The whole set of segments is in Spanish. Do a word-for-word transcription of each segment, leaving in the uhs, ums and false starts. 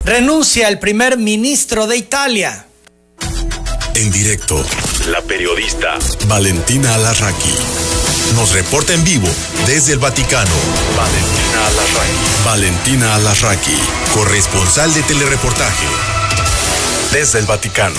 Renuncia el primer ministro de Italia. En directo, la periodista Valentina Alarraqui nos reporta en vivo desde el Vaticano. Valentina Alarraqui. Valentina Alarraqui, corresponsal de telereportaje desde el Vaticano.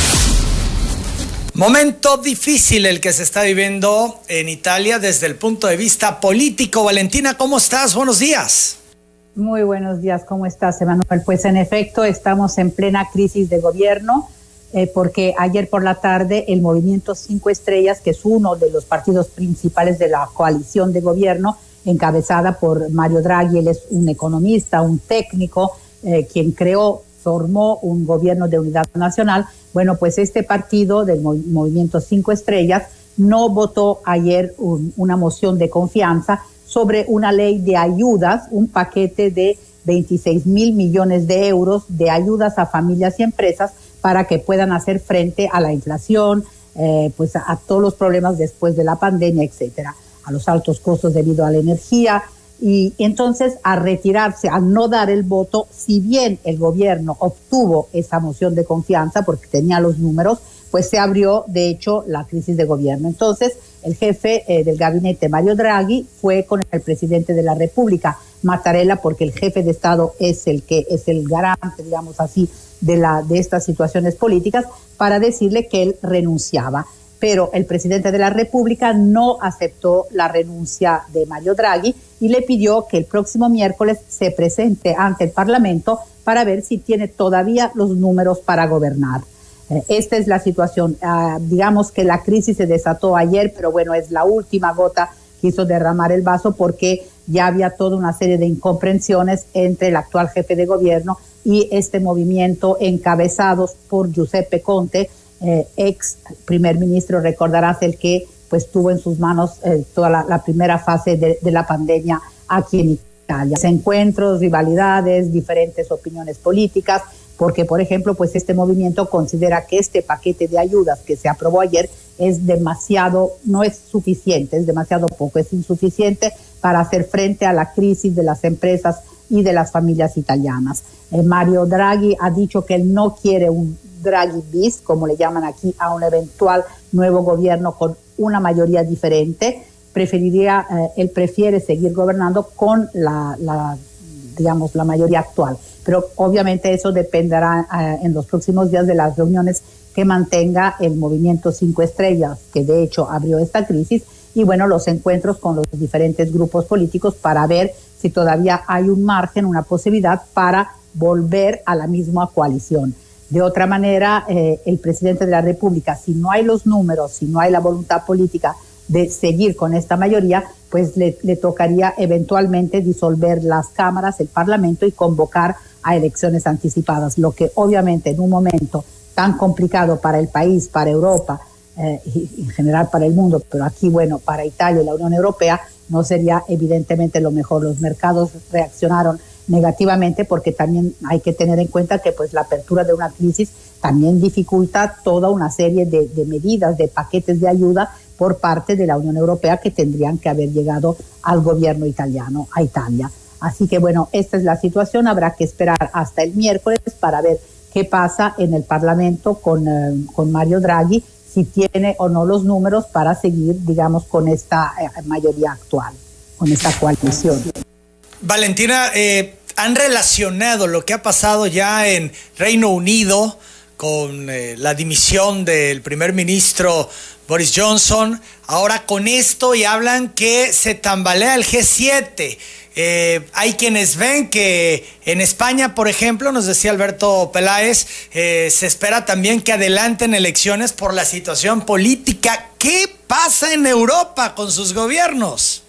Momento difícil el que se está viviendo en Italia desde el punto de vista político. Valentina, ¿cómo estás? Buenos días. Muy buenos días, ¿cómo estás, Emanuel? Pues en efecto, estamos en plena crisis de gobierno, eh, porque ayer por la tarde el Movimiento Cinco Estrellas, que es uno de los partidos principales de la coalición de gobierno, encabezada por Mario Draghi, él es un economista, un técnico, eh, quien creó, formó un gobierno de unidad nacional. Bueno, pues este partido del Mov- Movimiento Cinco Estrellas no votó ayer un, una moción de confianza sobre una ley de ayudas, un paquete de veintiséis mil millones de euros de ayudas a familias y empresas para que puedan hacer frente a la inflación, eh, pues a, a todos los problemas después de la pandemia, etcétera, a los altos costos debido a la energía. Y entonces, a retirarse, a no dar el voto, si bien el gobierno obtuvo esa moción de confianza porque tenía los números, pues se abrió, de hecho, la crisis de gobierno. Entonces, el jefe eh, del gabinete, Mario Draghi, fue con el presidente de la República, Mattarella, porque el jefe de Estado es el que es el garante, digamos así, de, la, de estas situaciones políticas, para decirle que él renunciaba. Pero el presidente de la República no aceptó la renuncia de Mario Draghi y le pidió que el próximo miércoles se presente ante el Parlamento para ver si tiene todavía los números para gobernar. Eh, esta es la situación. Uh, digamos que la crisis se desató ayer, pero bueno, es la última gota que hizo derramar el vaso, porque ya había toda una serie de incomprensiones entre el actual jefe de gobierno y este movimiento encabezados por Giuseppe Conte, Eh, ex primer ministro, recordarás, el que pues tuvo en sus manos eh, toda la, la primera fase de, de la pandemia aquí en Italia. Encuentros, rivalidades, diferentes opiniones políticas, porque por ejemplo pues este movimiento considera que este paquete de ayudas que se aprobó ayer es demasiado, no es suficiente, es demasiado poco, es insuficiente para hacer frente a la crisis de las empresas y de las familias italianas. Eh, Mario Draghi ha dicho que él no quiere un Draghi bis, como le llaman aquí, a un eventual nuevo gobierno con una mayoría diferente. Preferiría, eh, él prefiere seguir gobernando con la, la, digamos, la mayoría actual. Pero obviamente eso dependerá eh, en los próximos días de las reuniones que mantenga el Movimiento Cinco Estrellas, que de hecho abrió esta crisis, y bueno, los encuentros con los diferentes grupos políticos para ver si todavía hay un margen, una posibilidad para volver a la misma coalición. De otra manera, eh, el presidente de la República, si no hay los números, si no hay la voluntad política de seguir con esta mayoría, pues le, le tocaría eventualmente disolver las cámaras, el Parlamento, y convocar a elecciones anticipadas, lo que obviamente en un momento tan complicado para el país, para Europa, eh, y en general para el mundo, pero aquí, bueno, para Italia y la Unión Europea, no sería evidentemente lo mejor. Los mercados reaccionaron negativamente, porque también hay que tener en cuenta que pues la apertura de una crisis también dificulta toda una serie de, de medidas, de paquetes de ayuda por parte de la Unión Europea que tendrían que haber llegado al gobierno italiano, a Italia. Así que bueno, esta es la situación. Habrá que esperar hasta el miércoles para ver qué pasa en el Parlamento con, eh, con Mario Draghi, si tiene o no los números para seguir, digamos, con esta eh, mayoría actual, con esta coalición. Valentina, eh, han relacionado lo que ha pasado ya en Reino Unido con eh, la dimisión del primer ministro Boris Johnson, ahora con esto, y hablan que se tambalea el G siete. Eh, hay quienes ven que en España, por ejemplo, nos decía Alberto Peláez, eh, se espera también que adelanten elecciones por la situación política. ¿Qué pasa en Europa con sus gobiernos?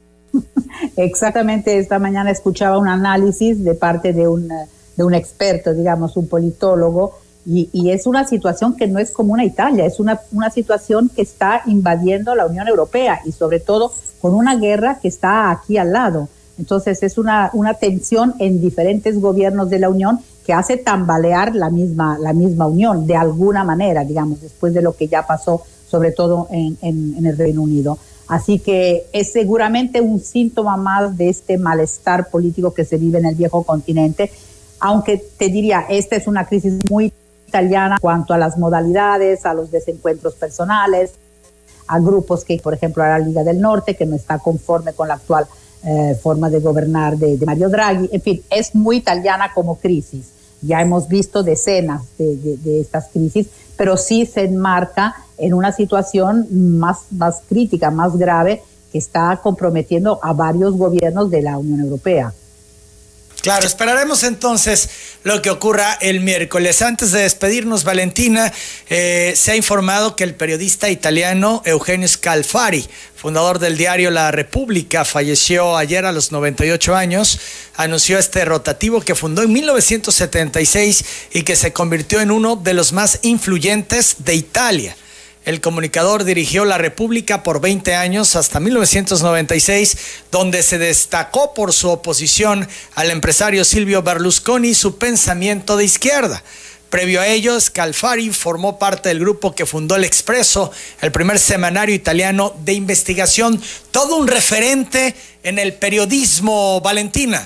Exactamente, esta mañana escuchaba un análisis de parte de un, de un experto, digamos, un politólogo, y, y es una situación que no es común a Italia, es una, una situación que está invadiendo la Unión Europea, y sobre todo con una guerra que está aquí al lado. Entonces es una, una tensión en diferentes gobiernos de la Unión que hace tambalear la misma, la misma Unión, de alguna manera, digamos, después de lo que ya pasó, sobre todo en, en, en el Reino Unido. Así que es seguramente un síntoma más de este malestar político que se vive en el viejo continente. aunque te diría, esta es una crisis muy italiana en cuanto a las modalidades, a los desencuentros personales, a grupos que, por ejemplo, a la Liga del Norte, que no está conforme con la actual eh, forma de gobernar de, de Mario Draghi. En fin, es muy italiana como crisis. Ya hemos visto decenas de, de, de estas crisis, pero sí se enmarca en una situación más, más crítica, más grave, que está comprometiendo a varios gobiernos de la Unión Europea. Claro, esperaremos entonces lo que ocurra el miércoles. Antes de despedirnos, Valentina, eh, se ha informado que el periodista italiano Eugenio Scalfari, fundador del diario La República, falleció ayer a los noventa y ocho años. Anunció este rotativo que fundó en mil novecientos setenta y seis y que se convirtió en uno de los más influyentes de Italia. El comunicador dirigió La República por veinte años hasta mil novecientos noventa y seis, donde se destacó por su oposición al empresario Silvio Berlusconi y su pensamiento de izquierda. Previo a ello, Scalfari formó parte del grupo que fundó El Expresso, el primer semanario italiano de investigación, todo un referente en el periodismo, Valentina.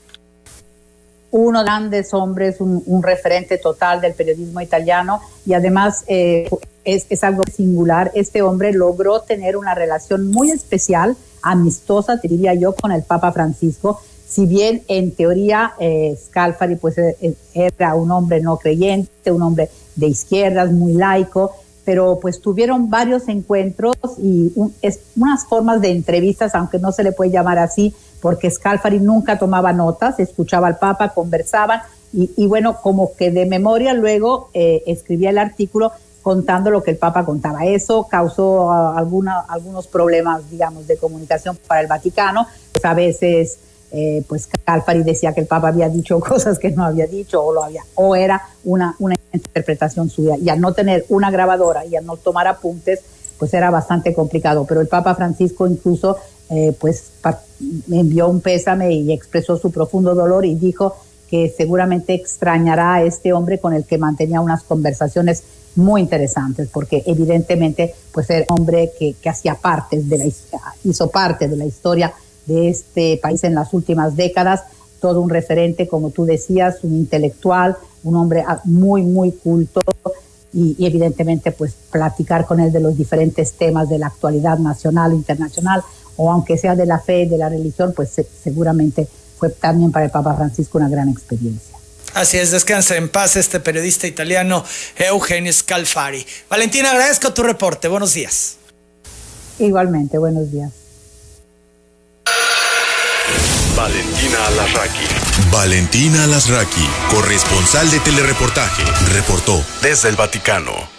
Uno de los grandes hombres, un, un referente total del periodismo italiano, y además eh, es, es algo singular. Este hombre logró tener una relación muy especial, amistosa, te diría yo, con el Papa Francisco. Si bien en teoría eh, Scalfari pues, eh, era un hombre no creyente, un hombre de izquierdas, muy laico, pero pues tuvieron varios encuentros y un, es, unas formas de entrevistas, aunque no se le puede llamar así, porque Scalfari nunca tomaba notas, escuchaba al Papa, conversaban y, y bueno, como que de memoria luego eh, escribía el artículo contando lo que el Papa contaba. Eso causó uh, alguna, algunos problemas, digamos, de comunicación para el Vaticano. Pues a veces, eh, pues Scalfari decía que el Papa había dicho cosas que no había dicho o lo había, o era una, una interpretación suya. Y al no tener una grabadora y al no tomar apuntes, pues era bastante complicado. Pero el Papa Francisco incluso Eh, pues me envió un pésame y expresó su profundo dolor y dijo que seguramente extrañará a este hombre con el que mantenía unas conversaciones muy interesantes, porque evidentemente pues era un hombre que, que hacía parte de la, hizo parte de la historia de este país en las últimas décadas, todo un referente, como tú decías, un intelectual, un hombre muy, muy culto. Y, y evidentemente pues platicar con él de los diferentes temas de la actualidad nacional, internacional, o aunque sea de la fe, de la religión, pues se, seguramente fue también para el Papa Francisco una gran experiencia. Así es, descansa en paz este periodista italiano Eugenio Scalfari. Valentina, agradezco tu reporte, buenos días. Igualmente, buenos días. Valentina Alarraqui. Valentina Alarraqui, corresponsal de Telereportaje, reportó desde el Vaticano.